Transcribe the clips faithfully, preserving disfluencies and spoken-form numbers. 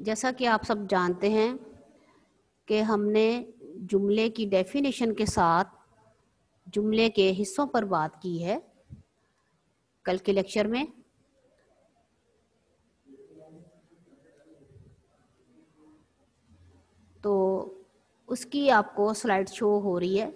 جیسا کہ آپ سب جانتے ہیں کہ ہم نے جملے کی ڈیفینیشن کے ساتھ جملے کے حصوں پر بات کی ہے کل کے لیکچر میں. تو اس کی آپ کو سلائیڈ شو ہو رہی ہے.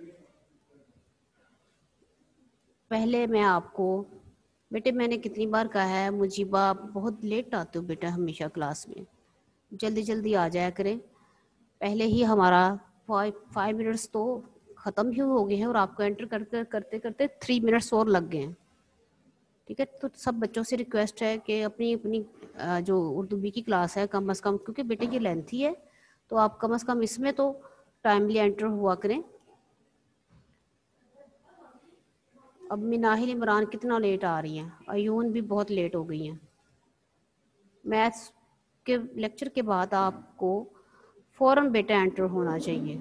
پہلے میں آپ کو بیٹے میں نے کتنی بار کہا ہے مجیبہ بہت لیٹ آتے ہو بیٹا ہمیشہ کلاس میں, جلدی جلدی آ جایا کریں. پہلے ہی ہمارا فائیو منٹس تو ختم ہی ہو گئے ہیں اور آپ کو انٹر کرتے کرتے کرتے تھری منٹس اور لگ گئے ہیں. ٹھیک ہے, تو سب بچوں سے ریکویسٹ ہے کہ اپنی اپنی جو اردو بی کی کلاس ہے کم از کم, کیونکہ بیٹے یہ لینتھی ہے تو آپ کم از کم اس میں تو ٹائملی انٹر ہوا کریں. اب مناہل عمران کتنا لیٹ آ رہی ہیں, ایون بھی بہت لیٹ ہو گئی ہیں. میتھس کے لیکچر کے بعد آپ کو فوراً بیٹا انٹر ہونا چاہیے.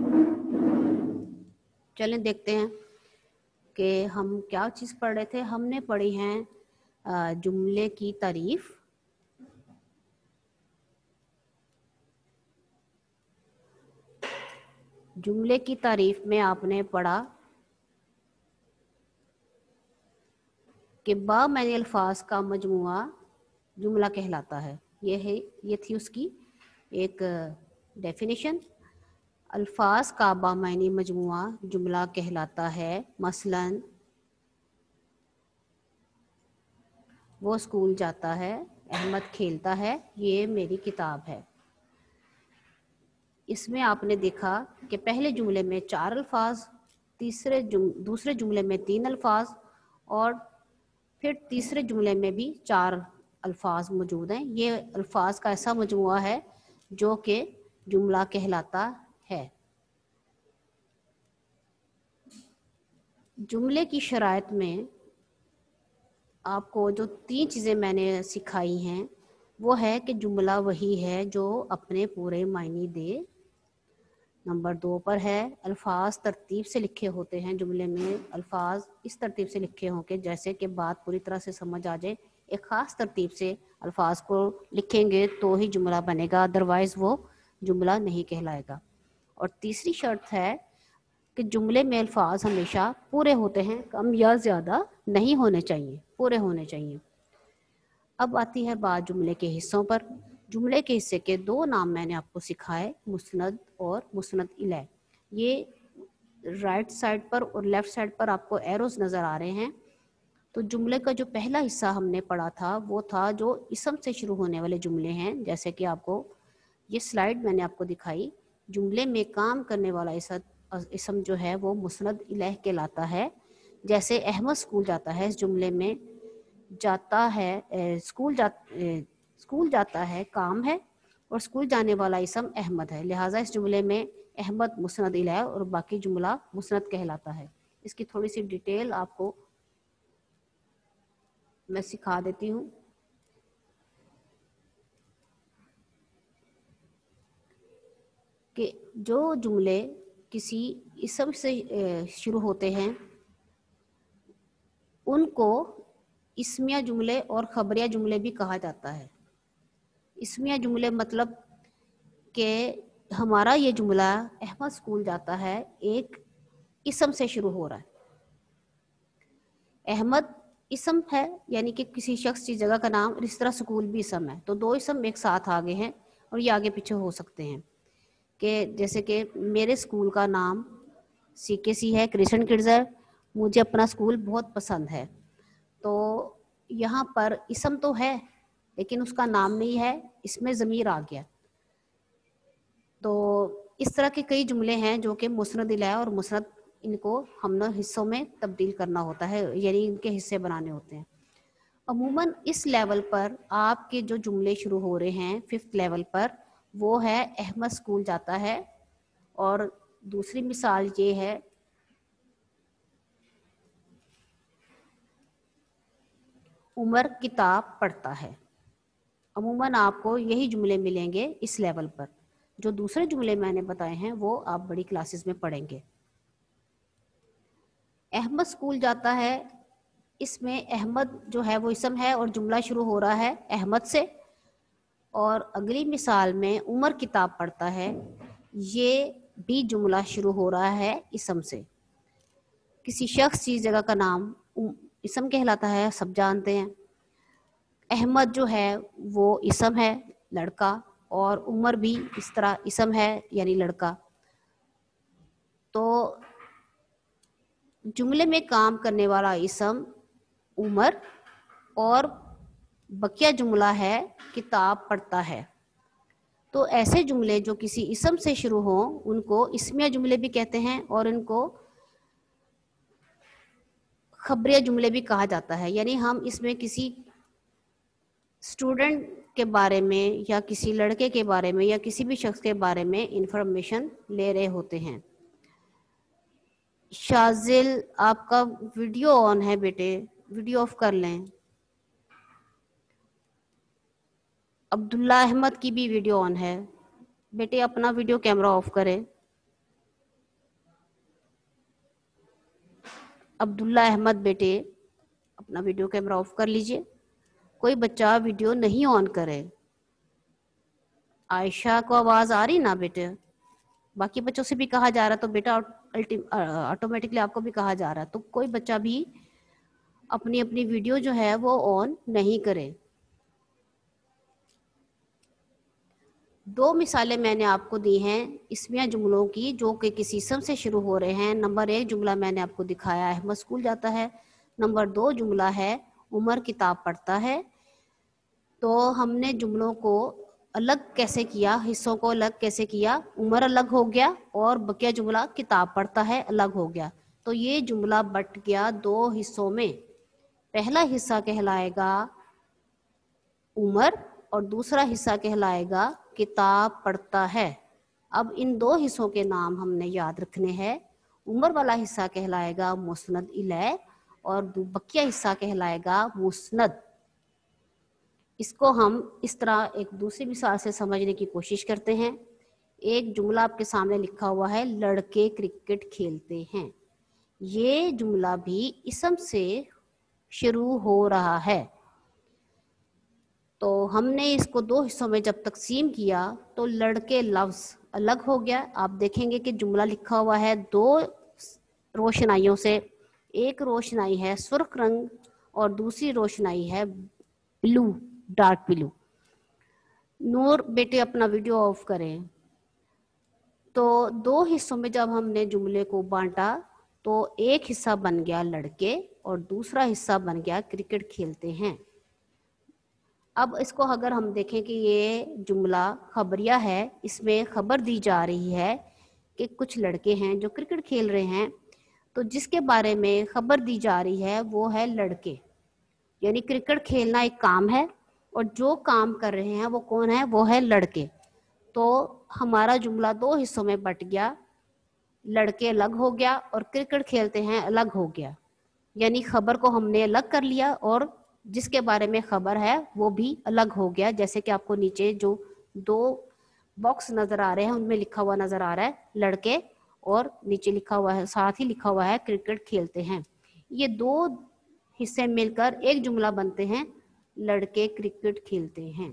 چلیں دیکھتے ہیں کہ ہم کیا چیز پڑھ رہے تھے. ہم نے پڑھی ہیں جملے کی تعریف, جملے کی تعریف میں آپ نے پڑھا کہ بامعنی الفاظ کا مجموعہ جملہ کہلاتا ہے. یہ ہے یہ تھی اس کی ایک ڈیفینیشن. الفاظ کا بامعنی مجموعہ جملہ کہلاتا ہے. مثلاً وہ اسکول جاتا ہے, احمد کھیلتا ہے, یہ میری کتاب ہے. اس میں آپ نے دیکھا کہ پہلے جملے میں چار الفاظ, تیسرے جم دوسرے جملے میں تین الفاظ, اور پھر تیسرے جملے میں بھی چار الفاظ موجود ہیں. یہ الفاظ کا ایسا مجموعہ ہے جو کہ جملہ کہلاتا ہے. جملے کی شرائط میں آپ کو جو تین چیزیں میں نے سکھائی ہیں وہ ہے کہ جملہ وہی ہے جو اپنے پورے معنی دے. نمبر دو پر ہے الفاظ ترتیب سے لکھے ہوتے ہیں. جملے میں الفاظ اس ترتیب سے لکھے ہوں کہ جیسے کہ بات پوری طرح سے سمجھ آ جائے. ایک خاص ترتیب سے الفاظ کو لکھیں گے تو ہی جملہ بنے گا, ادروائز وہ جملہ نہیں کہلائے گا. اور تیسری شرط ہے کہ جملے میں الفاظ ہمیشہ پورے ہوتے ہیں, کم یا زیادہ نہیں ہونے چاہیے, پورے ہونے چاہیے. اب آتی ہے بات جملے کے حصوں پر. جملے کے حصے کے دو نام میں نے آپ کو سکھائے, مسند اور مسند الیہ. یہ رائٹ سائڈ پر اور لیفٹ سائڈ پر آپ کو ایروز نظر آ رہے ہیں. تو جملے کا جو پہلا حصہ ہم نے پڑھا تھا وہ تھا جو اسم سے شروع ہونے والے جملے ہیں, جیسے کہ آپ کو یہ سلائیڈ میں نے آپ کو دکھائی. جملے میں کام کرنے والا اسم جو ہے وہ مسند الیہ کہلاتا ہے. جیسے احمد اسکول جاتا ہے, اس جملے میں جاتا ہے اسکول جات اسکول جاتا ہے کام ہے, اور اسکول جانے والا اسم احمد ہے, لہٰذا اس جملے میں احمد مسند الیہ اور باقی جملہ مسند کہلاتا ہے. اس کی تھوڑی سی ڈیٹیل آپ کو میں سکھا دیتی ہوں. کہ جو جملے کسی اسم سے شروع ہوتے ہیں ان کو اسمیہ جملے اور خبریہ جملے بھی کہا جاتا ہے. اسمیہ جملے مطلب کہ ہمارا یہ جملہ احمد اسکول جاتا ہے ایک اسم سے شروع ہو رہا ہے. احمد اسم ہے یعنی کہ کسی شخص کی جگہ کا نام, اس طرح اسکول بھی اسم ہے, تو دو اسم ایک ساتھ آگے ہیں اور یہ آگے پیچھے ہو سکتے ہیں. کہ جیسے کہ میرے اسکول کا نام سی کے سی ہے, کرسچن کڈز ہے, مجھے اپنا اسکول بہت پسند ہے. تو یہاں پر اسم تو ہے لیکن اس کا نام نہیں ہے, اس میں ضمیر آ گیا. تو اس طرح کے کئی جملے ہیں جو کہ مسند الیہ اور مسند, ان کو ہم نے حصوں میں تبدیل کرنا ہوتا ہے, یعنی ان کے حصے بنانے ہوتے ہیں. عموماً اس لیول پر آپ کے جو جملے شروع ہو رہے ہیں ففتھ لیول پر وہ ہے احمد اسکول جاتا ہے, اور دوسری مثال یہ ہے عمر کتاب پڑھتا ہے. عموماً آپ کو یہی جملے ملیں گے اس لیول پر. جو دوسرے جملے میں نے بتائے ہیں وہ آپ بڑی کلاسز میں پڑھیں گے. احمد اسکول جاتا ہے, اس میں احمد جو ہے وہ اسم ہے اور جملہ شروع ہو رہا ہے احمد سے, اور اگلی مثال میں عمر کتاب پڑھتا ہے، یہ بھی جملہ شروع ہو رہا ہے اسم سے. کسی شخص چیز جگہ کا نام اسم کہلاتا ہے، سب جانتے ہیں. احمد جو ہے وہ اسم ہے، لڑکا، اور عمر بھی اس طرح اسم ہے یعنی لڑکا. تو جملے میں کام کرنے والا اسم عمر اور بقیہ جملہ ہے کتاب پڑھتا ہے. تو ایسے جملے جو کسی اسم سے شروع ہوں ان کو اسمیہ جملے بھی کہتے ہیں، اور ان کو خبریہ جملے بھی کہا جاتا ہے. یعنی ہم اس میں کسی اسٹوڈنٹ کے بارے میں یا کسی لڑکے کے بارے میں یا کسی بھی شخص کے بارے میں انفارمیشن لے رہے ہوتے ہیں. شازل آپ کا ویڈیو آن ہے بیٹے، ویڈیو آف کر لیں. عبداللہ احمد کی بھی ویڈیو آن ہے، بیٹے اپنا ویڈیو کیمرہ آف کرے. عبداللہ احمد بیٹے اپنا ویڈیو کیمرہ آف کر لیجئے. کوئی بچہ ویڈیو نہیں آن کرے. عائشہ کو آواز آ رہی نا بیٹے؟ باقی بچوں سے بھی کہا جا رہا تو بیٹا آٹومیٹکلی آپ کو بھی کہا جا رہا ہے، تو کوئی بچہ بھی اپنی اپنی ویڈیو جو ہے وہ آن نہیں کرے. دو مثالیں میں نے آپ کو دی ہیں اسمیہ جملوں کی جو کہ کسی اسم سے شروع ہو رہے ہیں. نمبر ایک جملہ میں نے آپ کو دکھایا ہے، احمد اسکول جاتا ہے. نمبر دو جملہ ہے عمر کتاب پڑھتا ہے. تو ہم نے جملوں کو الگ کیسے کیا، حصوں کو الگ کیسے کیا؟ عمر الگ ہو گیا اور بقیہ جملہ کتاب پڑھتا ہے الگ ہو گیا. تو یہ جملہ بٹ گیا دو حصوں میں. پہلا حصہ کہلائے گا عمر اور دوسرا حصہ کہلائے گا کتاب پڑھتا ہے. اب ان دو حصوں کے نام ہم نے یاد رکھنے ہیں. عمر والا حصہ کہلائے گا مسند الیہ اور بقیہ حصہ کہلائے گا مسند. اس کو ہم اس طرح ایک دوسری مثال سے سمجھنے کی کوشش کرتے ہیں. ایک جملہ آپ کے سامنے لکھا ہوا ہے لڑکے کرکٹ کھیلتے ہیں. یہ جملہ بھی اسم سے شروع ہو رہا ہے. تو ہم نے اس کو دو حصوں میں جب تقسیم کیا تو لڑکے لفظ الگ ہو گیا. آپ دیکھیں گے کہ جملہ لکھا ہوا ہے دو روشنائیوں سے. ایک روشنائی ہے سرخ رنگ اور دوسری روشنائی ہے بلو، ڈارک بلو. نور بیٹے اپنا ویڈیو آف کریں. تو دو حصوں میں جب ہم نے جملے کو بانٹا تو ایک حصہ بن گیا لڑکے اور دوسرا حصہ بن گیا کرکٹ کھیلتے ہیں. اب اس کو اگر ہم دیکھیں کہ یہ جملہ خبریہ ہے، اس میں خبر دی جا رہی ہے کہ کچھ لڑکے ہیں جو کرکٹ کھیل رہے ہیں. تو جس کے بارے میں خبر دی جا رہی ہے وہ ہے لڑکے. یعنی کرکٹ کھیلنا ایک کام ہے اور جو کام کر رہے ہیں وہ کون ہے؟ وہ ہے لڑکے. تو ہمارا جملہ دو حصوں میں بٹ گیا، لڑکے الگ ہو گیا اور کرکٹ کھیلتے ہیں الگ ہو گیا. یعنی خبر کو ہم نے الگ کر لیا اور جس کے بارے میں خبر ہے وہ بھی الگ ہو گیا. جیسے کہ آپ کو نیچے جو دو باکس نظر آ رہے ہیں ان میں لکھا ہوا نظر آ رہا ہے لڑکے اور نیچے لکھا ہوا ہے ساتھ ہی لکھا ہوا ہے کرکٹ کھیلتے ہیں. یہ دو حصے مل کر ایک جملہ بنتے ہیں لڑکے کرکٹ کھیلتے ہیں.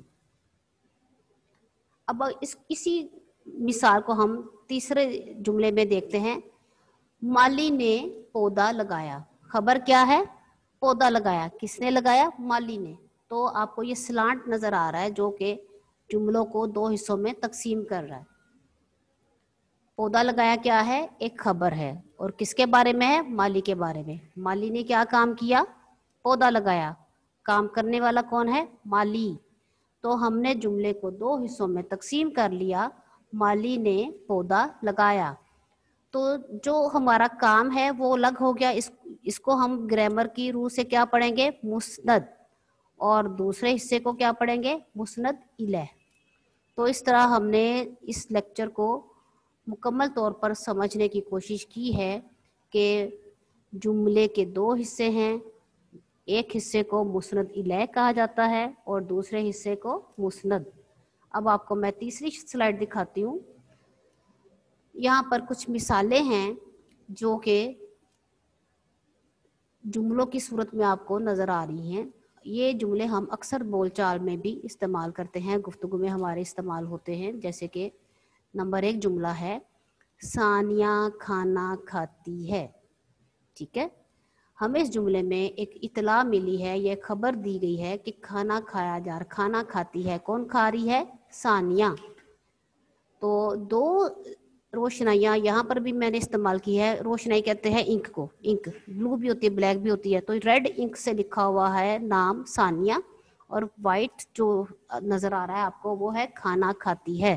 اب اس اسی مثال کو ہم تیسرے جملے میں دیکھتے ہیں. مالی نے پودا لگایا. خبر کیا ہے؟ پودا لگایا. کس نے لگایا؟ مالی نے. تو آپ کو یہ سلانٹ نظر آ رہا ہے جو کہ جملوں کو دو حصوں میں تقسیم کر رہا ہے. پودا لگایا کیا ہے؟ ایک خبر ہے اور کس کے بارے میں ہے؟ مالی کے بارے میں. مالی نے کیا کام کیا؟ پودا لگایا. کام کرنے والا کون ہے؟ مالی. تو ہم نے جملے کو دو حصوں میں تقسیم کر لیا. مالی نے پودا لگایا. تو جو ہمارا کام ہے وہ الگ ہو گیا. اس اس کو ہم گرامر کی روح سے کیا پڑھیں گے؟ مسند. اور دوسرے حصے کو کیا پڑھیں گے؟ مسند الیہ. تو اس طرح ہم نے اس لیکچر کو مکمل طور پر سمجھنے کی کوشش کی ہے کہ جملے کے دو حصے ہیں. ایک حصے کو مسند الیہ کہا جاتا ہے اور دوسرے حصے کو مسند. اب آپ کو میں تیسری سلائیڈ دکھاتی ہوں. یہاں پر کچھ مثالیں ہیں جو کہ جملوں کی صورت میں آپ کو نظر آ رہی ہیں. ये जुमले हम अक्सर बोलचाल में भी इस्तेमाल करते हैं, गुफ्तगू में हमारे इस्तेमाल होते हैं। जैसे कि नंबर एक जुमला है, सानिया खाना खाती है। ठीक है, हमें इस जुमले में एक इतला मिली है, यह खबर दी गई है कि खाना खाया जा रहा, खाना खाती है। कौन खा रही है? सानिया। तो दो रोशनाइयाँ यहाँ पर भी मैंने इस्तेमाल की है। रोशनाई कहते हैं इंक को, इंक ब्लू भी होती है, ब्लैक भी होती है। तो रेड इंक से लिखा हुआ है नाम सानिया, और वाइट जो नजर आ रहा है आपको वो है खाना खाती है।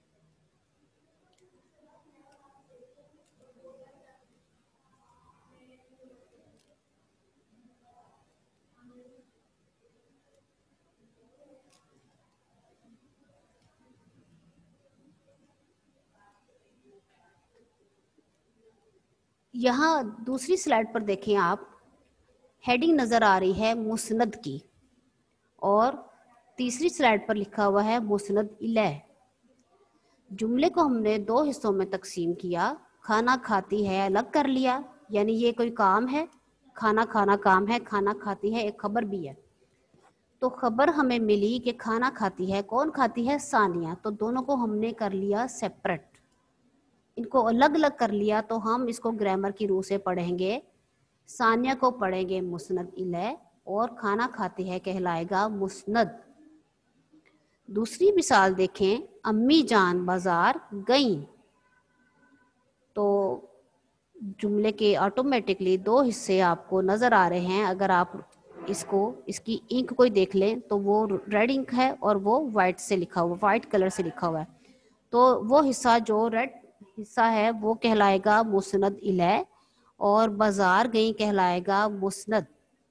यहाँ दूसरी स्लाइड पर देखें आप, हेडिंग नजर आ रही है मुस्नद की, और तीसरी स्लाइड पर लिखा हुआ है मुस्नद इलैह। जुमले को हमने दो हिस्सों में तकसीम किया। खाना खाती है अलग कर लिया, यानी ये कोई काम है, खाना खाना काम है, खाना खाती है एक खबर भी है। तो खबर हमें मिली कि खाना खाती है। कौन खाती है? सानिया। तो दोनों को हमने कर लिया सेपरेट, इनको अलग अलग कर लिया। तो हम इसको ग्रामर की रूह से पढ़ेंगे। सानिया को पढ़ेंगे मुस्नद इलैह, और खाना खाती है कहलाएगा मुस्नद। दूसरी मिसाल देखें, अम्मी जान बाजार गईं। तो जुमले के ऑटोमेटिकली दो हिस्से आपको नजर आ रहे हैं। अगर आप इसको, इसकी इंक कोई देख लें तो वो रेड इंक है और वो वाइट से लिखा हुआ, वाइट कलर से लिखा हुआ है। तो वो हिस्सा जो रेड हिस्सा है वो कहलाएगा मुस्नद इलैह, और बाजार गई कहलाएगा मुस्नद।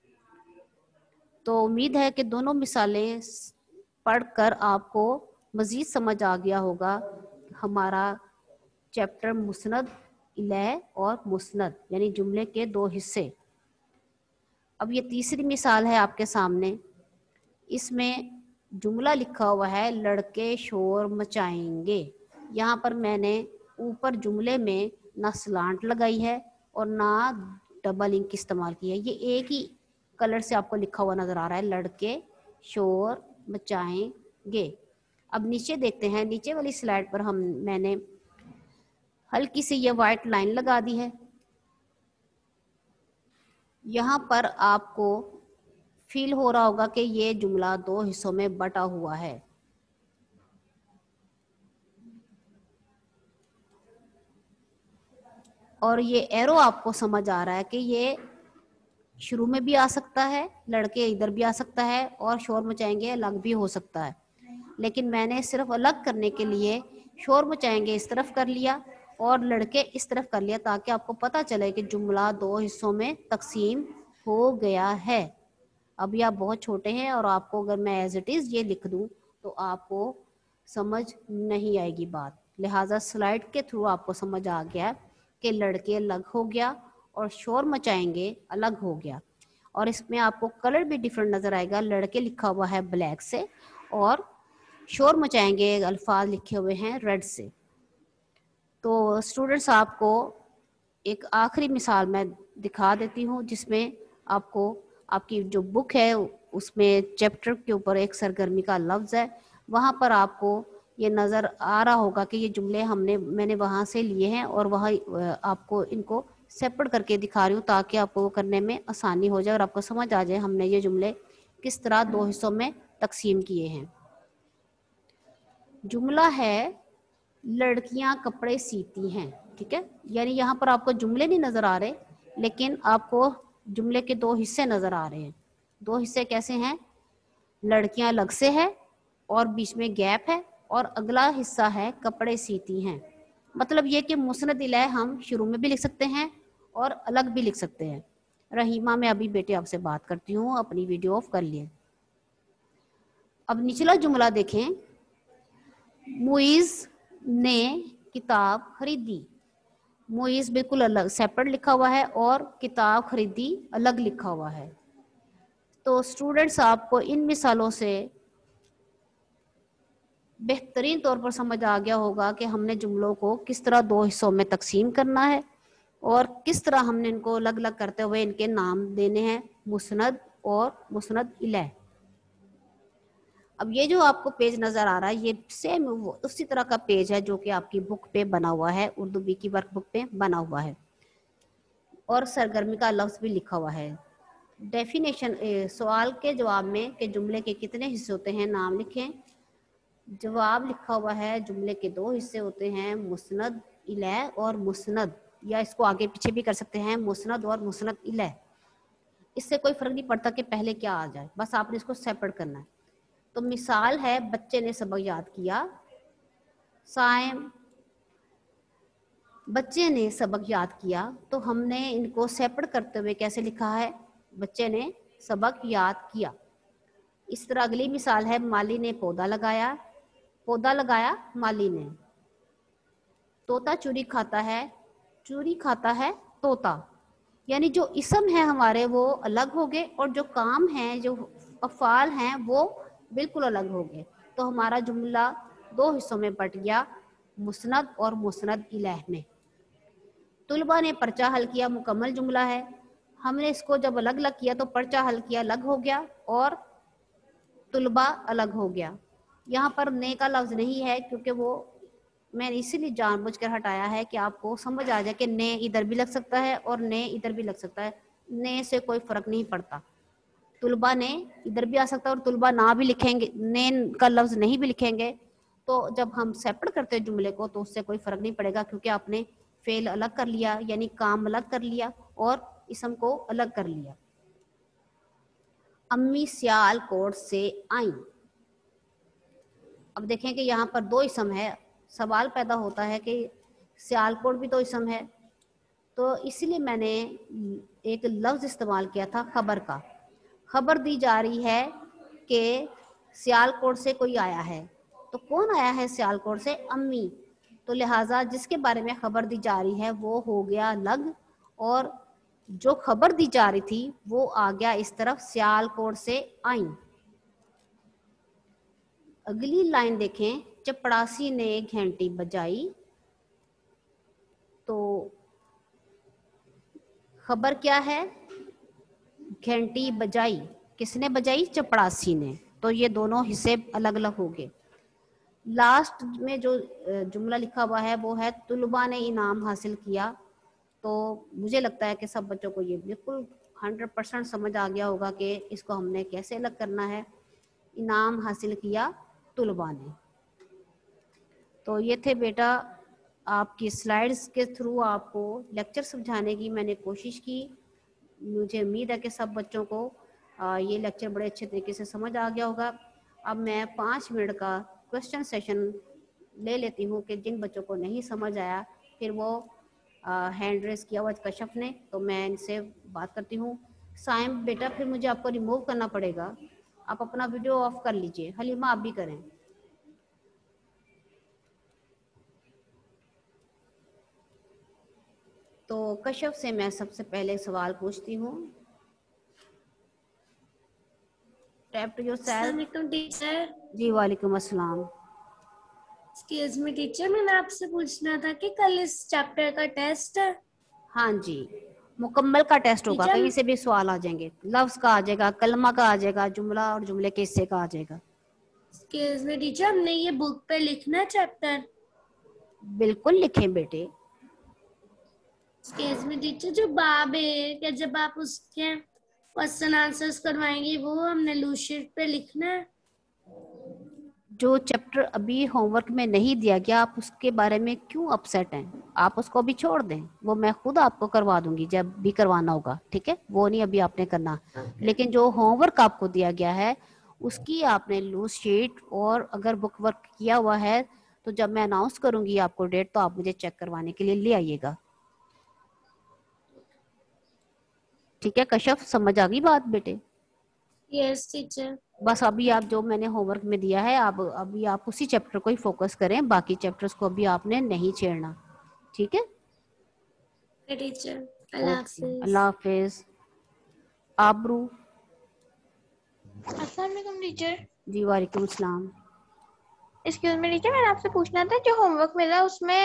तो उम्मीद है कि दोनों मिसालें पढ़कर आपको मज़ीद समझ आ गया होगा हमारा चैप्टर मुस्नद इलैह और मुस्नद, यानी जुमले के दो हिस्से। अब ये तीसरी मिसाल है आपके सामने। इसमें जुमला लिखा हुआ है लड़के शोर मचाएंगे। यहाँ पर मैंने ऊपर जुमले में ना स्लांट लगाई है और ना डबल इंक इस्तेमाल की है। ये एक ही कलर से आपको लिखा हुआ नजर आ रहा है, लड़के शोर मचाएंगे। अब नीचे देखते हैं, नीचे वाली स्लाइड पर हम मैंने हल्की सी ये वाइट लाइन लगा दी है। यहाँ पर आपको फील हो रहा होगा कि ये जुमला दो हिस्सों में बटा हुआ है। और ये एरो आपको समझ आ रहा है कि ये शुरू में भी आ सकता है, लड़के इधर भी आ सकता है, और शोर मचाएंगे अलग भी हो सकता है। लेकिन मैंने सिर्फ अलग करने के लिए शोर मचाएंगे इस तरफ कर लिया और लड़के इस तरफ कर लिया, ताकि आपको पता चले कि जुमला दो हिस्सों में तकसीम हो गया है। अभी आप बहुत छोटे हैं और आपको अगर मैं एज इट इज़ ये लिख दूं तो आपको समझ नहीं आएगी बात। लिहाजा स्लाइड के थ्रू आपको समझ आ गया कि लड़के अलग हो गया और शोर मचाएंगे अलग हो गया। और इसमें आपको कलर भी डिफरेंट नज़र आएगा। लड़के लिखा हुआ है ब्लैक से और शोर मचाएंगे अल्फाज लिखे हुए हैं रेड से। तो स्टूडेंट्स, आपको एक आखिरी मिसाल मैं दिखा देती हूँ, जिसमें आपको आपकी जो बुक है उसमें चैप्टर के ऊपर एक सरगर्मी का लफ्ज़ है। वहाँ पर आपको ये नज़र आ रहा होगा कि ये जुमले हमने मैंने वहाँ से लिए हैं और वहाँ आपको इनको सेपरेट करके दिखा रही हूँ, ताकि आपको वो करने में आसानी हो जाए और आपको समझ आ जाए हमने ये जुमले किस तरह दो हिस्सों में तकसीम किए हैं। जुमला है लड़कियां कपड़े सीती हैं। ठीक है, यानी यहाँ पर आपको जुमले नहीं नजर आ रहे, लेकिन आपको जुमले के दो हिस्से नजर आ रहे हैं। दो हिस्से कैसे हैं? लड़कियां अलग से है और बीच में गैप है, और अगला हिस्सा है कपड़े सीती हैं। मतलब ये कि मुस्नद इलैह हम शुरू में भी लिख सकते हैं और अलग भी लिख सकते हैं। रहीमा, मैं अभी बेटे आपसे बात करती हूँ, अपनी वीडियो ऑफ कर लिए। अब निचला जुमला देखें, मुइज ने किताब खरीदी। मुइज बिल्कुल अलग सेपरेट लिखा हुआ है और किताब खरीदी अलग लिखा हुआ है। तो स्टूडेंट्स, आपको इन मिसालों से बेहतरीन तौर पर समझ आ गया होगा कि हमने जुमलों को किस तरह दो हिस्सों में तकसीम करना है और किस तरह हमने इनको अलग अलग करते हुए इनके नाम देने हैं, मुस्नद اور مسند الیہ. اب یہ جو آپ کو پیج نظر آ رہا ہے یہ سیم اسی طرح کا پیج ہے جو کہ آپ کی بک پہ بنا ہوا ہے, اردو بی کی ورک بک پہ بنا ہوا ہے, اور سرگرمی کا لفظ بھی لکھا ہوا ہے. ڈیفینیشن سوال کے جواب میں کہ جملے کے کتنے حصے ہوتے ہیں نام لکھیں. جواب لکھا ہوا ہے جملے کے دو حصے ہوتے ہیں, مسند الیہ اور مسند, یا اس کو آگے پیچھے بھی کر سکتے ہیں, مسند اور مسند الیہ. اس سے کوئی فرق نہیں پڑتا کہ پہلے کیا آ جائے, بس آپ نے اس کو سیپریٹ کرنا ہے. تو مثال ہے بچے نے سبق یاد کیا, سائم بچے نے سبق یاد کیا, تو ہم نے ان کو سیپریٹ کرتے ہوئے کیسے لکھا ہے, بچے نے سبق یاد کیا. اس طرح اگلی مثال ہے مالی نے پودا لگایا, پودا لگایا مالی نے. طوطا چوری کھاتا ہے, چوری کھاتا ہے طوطا. یعنی جو اسم ہے ہمارے وہ الگ ہو گئے اور جو کام ہیں جو افعال ہیں وہ بالکل الگ ہو گئے. تو ہمارا جملہ دو حصوں میں بٹ گیا, مسند اور مسند الیہ میں. طلبہ نے پرچہ حل کیا مکمل جملہ ہے. ہم نے اس کو جب الگ الگ کیا تو پرچہ حل کیا الگ ہو گیا اور طلبہ الگ ہو گیا. یہاں پر نے کا لفظ نہیں ہے کیونکہ وہ میں نے اسی لیے جان بوجھ کر ہٹایا ہے کہ آپ کو سمجھ آ جائے کہ نے ادھر بھی لگ سکتا ہے اور نے ادھر بھی لگ سکتا ہے. نے سے کوئی فرق نہیں پڑتا, طلبہ نے ادھر بھی آ سکتا ہے اور طلبہ نہ بھی لکھیں گے, نے کا لفظ نہیں بھی لکھیں گے. تو جب ہم سیپریٹ کرتے ہیں جملے کو تو اس سے کوئی فرق نہیں پڑے گا کیونکہ آپ نے فعل الگ کر لیا, یعنی کام الگ کر لیا اور اسم کو الگ کر لیا. امی سیال کوٹ سے آئیں. اب دیکھیں کہ یہاں پر دو اسم ہے, سوال پیدا ہوتا ہے کہ سیال کوٹ بھی تو اسم ہے, تو اسی لیے میں نے ایک لفظ استعمال کیا تھا خبر کا. خبر دی جا رہی ہے کہ سیال کوٹ سے کوئی آیا ہے, تو کون آیا ہے سیال کوٹ سے, امی. تو لہٰذا جس کے بارے میں خبر دی جا رہی ہے وہ ہو گیا الگ, اور جو خبر دی جا رہی تھی وہ آ گیا اس طرف سیال کوٹ سے آئیں. اگلی لائن دیکھیں, چپڑاسی نے گھنٹی بجائی. تو خبر کیا ہے, گھنٹی بجائی. کس نے بجائی, چپڑاسی نے. تو یہ دونوں حصے الگ الگ ہو گئے. لاسٹ میں جو جملہ لکھا ہوا ہے وہ ہے طلباء نے انعام حاصل کیا. تو مجھے لگتا ہے کہ سب بچوں کو یہ بالکل ہنڈریڈ پرسینٹ سمجھ آ گیا ہوگا کہ اس کو ہم نے کیسے الگ کرنا ہے. انعام حاصل کیا طلباء نے. تو یہ تھے بیٹا آپ کی سلائیڈز کے تھرو آپ کو لیکچر سمجھانے کی میں نے کوشش کی. مجھے امید ہے کہ سب بچوں کو یہ لیکچر بڑے اچھے طریقے سے سمجھ آ گیا ہوگا. اب میں پانچ منٹ کا کوشچن سیشن لے لیتی ہوں کہ جن بچوں کو نہیں سمجھ آیا پھر وہ ہینڈ ریز کیا ہوا کشف نے, تو میں ان سے بات کرتی ہوں. سائم بیٹا پھر مجھے آپ کو ریموو کرنا پڑے گا, آپ اپنا ویڈیو آف کر لیجئے. حلیمہ آپ بھی کریں. تو کشف سے میں سب سے پہلے سوال پوچھتی ہوں. ٹیپ ٹو یور السلام سیلف. علیکم ٹیچر. جی وعلیکم السلام. ایکسکیوز می ٹیچر, میں نے آپ سے پوچھنا تھا کہ کل اس چیپٹر کا ٹیسٹ ہے. ہاں جی مکمل کا ٹیسٹ ہوگا, ٹیچر کہیں سے بھی سوال آ جائیں گے. لفظ کا آ جائے گا, کلمہ کا آ جائے گا, جملہ اور جملے کے حصے کا آ جائے گا. ایکسکیوز می ٹیچر, ہم نے یہ بک پہ لکھنا ہے چیپٹر. بالکل لکھیں بیٹے. ایکسکیوز می ٹیچر, جو باب ہے کہ جب آپ اس کے کوسچن آنسرز کروائیں گی وہ ہم نے لوز شیٹ پہ لکھنا ہے. جو چیپٹر ابھی ہوم ورک میں نہیں دیا گیا آپ اس کے بارے میں کیوں اپسیٹ ہیں, آپ اس کو ابھی چھوڑ دیں, وہ میں خود آپ کو کروا دوں گی جب بھی کروانا ہوگا. ٹھیک ہے, وہ نہیں ابھی آپ نے کرنا. لیکن جو ہوم ورک آپ کو دیا گیا ہے اس کی آپ نے لوز شیٹ, اور اگر بک ورک کیا ہوا ہے تو جب میں اناؤنس کروں گی آپ کو ڈیٹ تو آپ مجھے چیک کروانے کے لیے لے آئیے گا. ٹھیک ہے کشف, سمجھ آ گئی بات بیٹے؟ Yes teacher. بس ابھی آپ جو میں نے ہوم ورک میں دیا ہے اب ابھی آپ اسی چیپٹر کو ہی فوکس کریں, باقی چیپٹرز کو ابھی آپ نے نہیں چھیڑنا. ٹھیک ہے, ٹیچر اللہ اوکے, حافظ. اللہ حافظ. آبرو. السلام علیکم ٹیچر. جی وعلیکم السلام. ایکسکیوز می ٹیچر, میں نے آپ سے پوچھنا تھا جو ہوم ورک ملا اس میں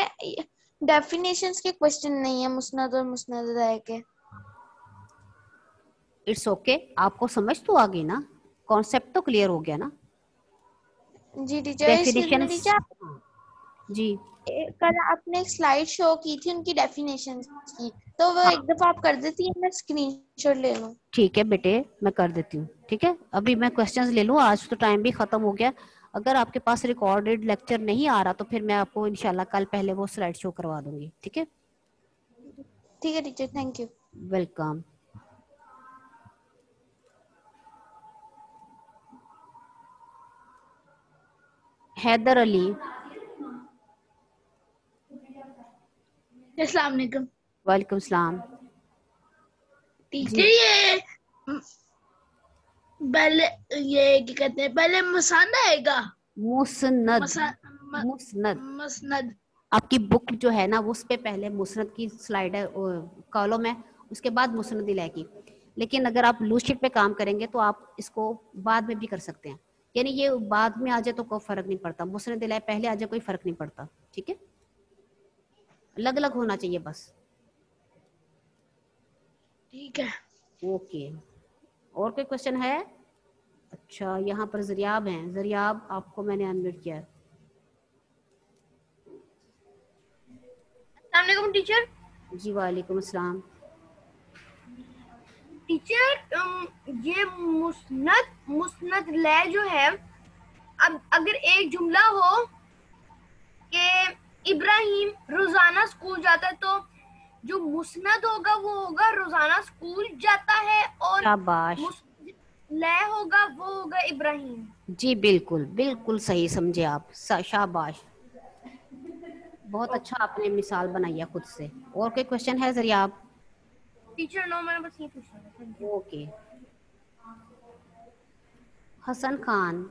ڈیفینیشنز کے کوشچن نہیں ہے مسند اور مسند الیہ کے. It's okay okay. आपको समझ तो आ गई ना, कॉन्सेप्ट तो क्लियर हो गया ना? जी टीचर। डेफिनेशन टीचर जी, कल आपने एक स्लाइड शो की थी उनकी डेफिनेशन की, तो वो एक दफा आप कर देती है, मैं स्क्रीनशॉट ले लूं? ठीक है बेटे, मैं कर देती हूँ। ठीक है, अभी मैं क्वेश्चंस ले लूँ, आज तो टाइम भी खत्म हो गया। अगर आपके पास रिकॉर्डेड लेक्चर नहीं आ रहा तो फिर मैं आपको इंशाल्लाह कल पहले वो स्लाइड शो करवा दूंगी। ठीक है, ठीक है teacher, thank you. Welcome. Haider Ali. अस्सलाम वालेकुम। वालेकुम सलाम। टीचर ये पहले ये क्या कहते हैं, पहले मुसन्नद आएगा? मुसन्नद, मसा- म- मुसन्नद। मसनद। आपकी बुक जो है ना, वो उस पे पहले मुसन्नद की स्लाइड है, कॉलम है, उसके बाद मुसन्नद इलाही की। लेकिन अगर आप लूज शीट पे काम करेंगे तो आप इसको बाद में भी कर सकते हैं, यानी ये बाद में आ जाए तो कोई फर्क नहीं पड़ता, मुसन्नद इलाही पहले आ जाए कोई फर्क नहीं पड़ता। ठीक है, अलग अलग होना चाहिए बस। ठीक है, ओके, और कोई क्वेश्चन है? अच्छा, यहाँ पर जरियाब हैं। जरियाब, आपको मैंने अनम्यूट किया है। अस्सलाम वालेकुम टीचर। जी वालेकुम अस्सलाम। टीचर ये मुस्नद मुस्नद लय जो है, अब अगर एक जुमला हो कि इब्राहिम रोजाना स्कूल जाता है, तो जो मुस्नद होगा वो होगा रोजाना स्कूल जाता है, और शाबाश, लय होगा वो होगा इब्राहिम। जी बिल्कुल बिल्कुल सही समझे आप, शाबाश, बहुत अच्छा आपने मिसाल बनाई है खुद से। और कोई क्वेश्चन है जरियाब? टीचर नो, मैंने बस ये पूछना था। Thank you. Okay, Hasan Khan.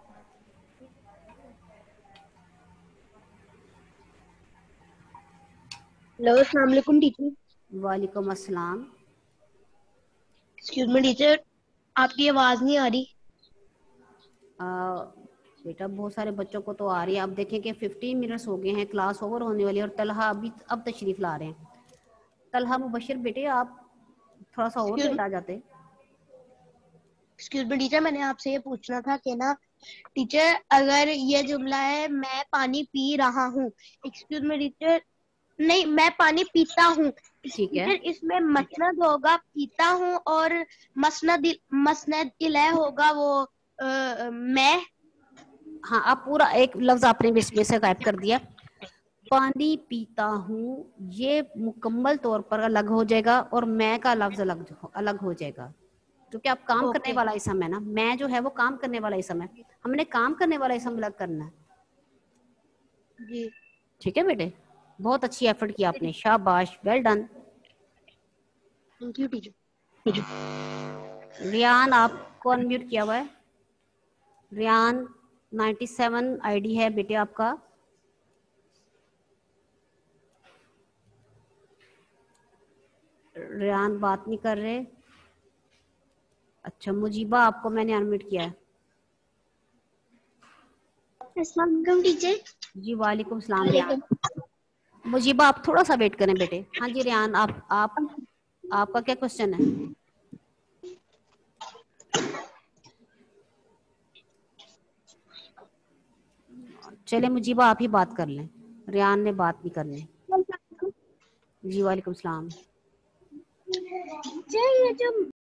Hello, अस्सलाम वालेकुम टीचर। वालेकुम अस्सलाम। एक्सक्यूज मी टीचर, आपकी आवाज नहीं आ रही। आ, बेटा बहुत सारे बच्चों को तो आ रही है। आप देखें कि फिफ्टीन मिनट्स हो गए हैं, क्लास ओवर होने वाली है, और तलहा अभी अब तशरीफ ला रहे हैं। तलहा मुबशिर बेटे, आप थोड़ा सा और लेट आ जाते। एक्सक्यूज मी टीचर, मैंने आपसे ये पूछना था कि ना टीचर, अगर ये जुमला है मैं पानी पी रहा हूँ, एक्सक्यूज मी टीचर, नहीं मैं पानी पीता हूँ, ठीक है, टीचर इसमें मसनद होगा पीता हूँ, और मसनद मसनद इलह होगा वो आ, मैं। हाँ, आप पूरा एक लफ्ज आपने इसमें से गायब कर दिया। पानी पीता हूँ ये मुकम्मल तौर पर अलग हो जाएगा, और मैं का लफ्ज अलग अलग हो जाएगा, क्योंकि आप काम ओके। करने वाला इसम है ना। मैं जो है वो काम करने वाला इसम है, हमने काम करने वाला इसम अलग करना है। जी ठीक है बेटे, बहुत अच्छी एफर्ट की आपने, शाबाश, well done. Thank you teacher. Riyan, आपको अनम्यूट किया हुआ है। रियान नाइन्टी सेवन आईडी है बेटे आपका। रियान बात नहीं कर रहे। अच्छा, मुजीबा, आपको मैंने अनम्यूट किया है। अस्सलाम वालेकुम टीचर। जी वालेकुम सलाम। रियान, मुजीबा आप थोड़ा सा वेट करें बेटे। हाँ जी रियान, आप आप आपका क्या क्वेश्चन है? चले मुजीबा आप ही बात कर लें, रियान ने बात नहीं करनी। जी वालेकुम सलाम। ये जो